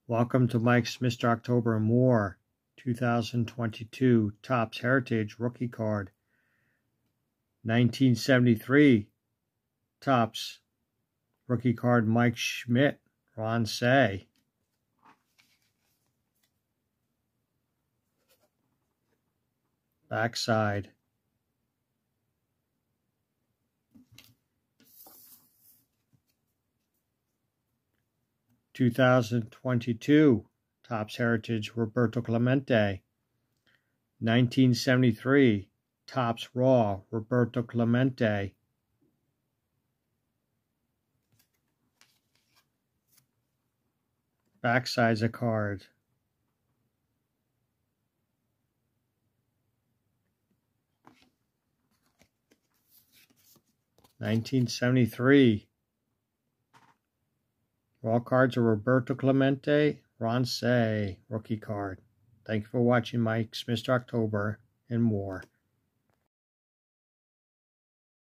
Welcome to Mike's Mr. October and More 2022 Topps Heritage Rookie Card. 1973 Topps Rookie Card Mike Schmidt, Ron Cey. Backside. (2022) Topps Heritage Roberto Clemente. 1973 Topps Raw Roberto Clemente. Backside's a card. (1973) Raw cards are Roberto Clemente, Ron Cey, rookie card. Thank you for watching Mike's Mr. October and More.